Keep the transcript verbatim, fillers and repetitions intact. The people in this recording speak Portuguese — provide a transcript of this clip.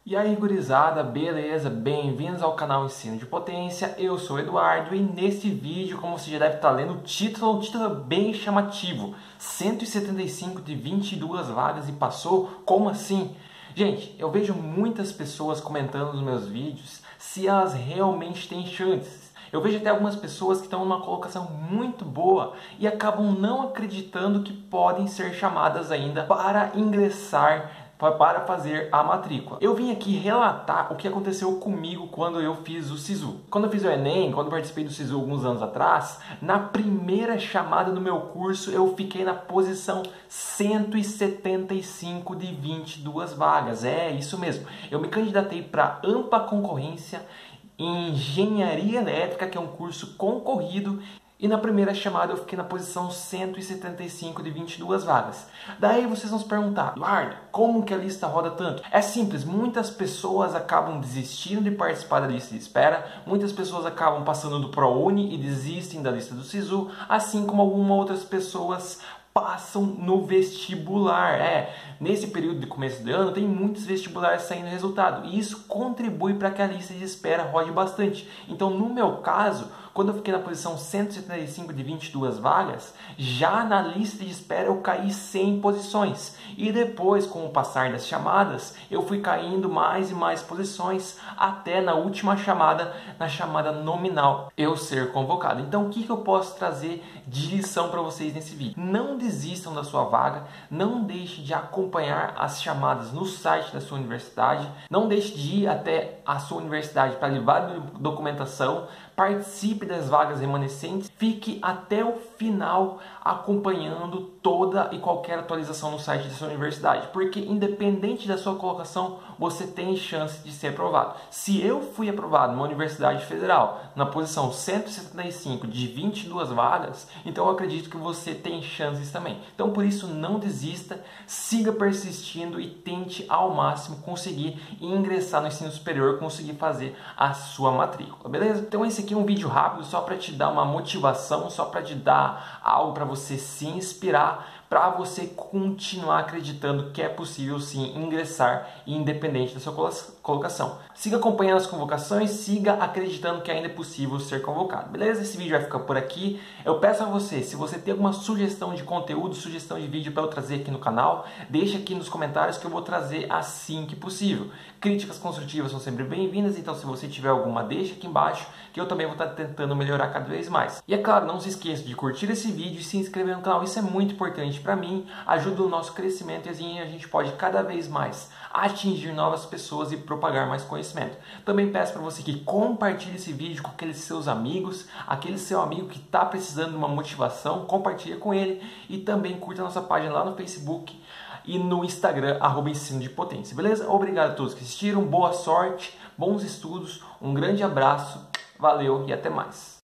E aí, gurizada, beleza? Bem-vindos ao canal Ensino de Potência. Eu sou o Eduardo e neste vídeo, como você já deve estar lendo o título, o título é bem chamativo. cento e setenta e cinco de vinte e duas vagas e passou? Como assim? Gente, eu vejo muitas pessoas comentando nos meus vídeos se elas realmente têm chances. Eu vejo até algumas pessoas que estão numa colocação muito boa e acabam não acreditando que podem ser chamadas ainda para ingressar para fazer a matrícula. Eu vim aqui relatar o que aconteceu comigo quando eu fiz o Sisu. Quando eu fiz o Enem, quando eu participei do Sisu alguns anos atrás, na primeira chamada do meu curso eu fiquei na posição cento e setenta e cinco de vinte e duas vagas. É isso mesmo. Eu me candidatei para ampla concorrência em Engenharia Elétrica, que é um curso concorrido, e na primeira chamada eu fiquei na posição cento e setenta e cinco de vinte e duas vagas. Daí vocês vão se perguntar, Eduardo, como que a lista roda tanto? É simples, muitas pessoas acabam desistindo de participar da lista de espera, muitas pessoas acabam passando do ProUni e desistem da lista do Sisu, assim como algumas outras pessoas passam no vestibular. É, nesse período de começo de ano tem muitos vestibulares saindo resultado e isso contribui para que a lista de espera rode bastante. Então, no meu caso, quando eu fiquei na posição cento e setenta e cinco de vinte e duas vagas, já na lista de espera eu caí cem posições. E depois, com o passar das chamadas, eu fui caindo mais e mais posições até na última chamada, na chamada nominal, eu ser convocado. Então, o que eu posso trazer de lição para vocês nesse vídeo? Não desistam da sua vaga, não deixe de acompanhar as chamadas no site da sua universidade, não deixe de ir até a sua universidade para levar documentação, participe das vagas remanescentes, fique até o final acompanhando toda e qualquer atualização no site da sua universidade, porque independente da sua colocação, você tem chance de ser aprovado. Se eu fui aprovado numa universidade federal na posição cento e setenta e cinco de vinte e duas vagas, então eu acredito que você tem chances também. Então por isso não desista, siga persistindo e tente ao máximo conseguir ingressar no ensino superior, conseguir fazer a sua matrícula, beleza? Então esse aqui é um vídeo rápido só para te dar uma motivação, só para te dar algo para você se inspirar, para você continuar acreditando que é possível sim ingressar independente da sua colocação. Siga acompanhando as convocações, siga acreditando que ainda é possível ser convocado, beleza? Esse vídeo vai ficar por aqui. Eu peço a você, se você tem alguma sugestão de conteúdo, sugestão de vídeo para eu trazer aqui no canal, deixa aqui nos comentários que eu vou trazer assim que possível. Críticas construtivas são sempre bem-vindas, então se você tiver alguma, deixa aqui embaixo, que eu também vou estar tentando melhorar cada vez mais. E é claro, não se esqueça de curtir esse vídeo e se inscrever no canal, isso é muito importante para mim, ajuda o nosso crescimento e assim a gente pode cada vez mais atingir novas pessoas e propagar mais conhecimento. Também peço para você que compartilhe esse vídeo com aqueles seus amigos, aquele seu amigo que está precisando de uma motivação, compartilha com ele e também curta a nossa página lá no Facebook e no Instagram, arroba Ensino de Potência, beleza? Obrigado a todos que assistiram, boa sorte, bons estudos, um grande abraço, valeu e até mais.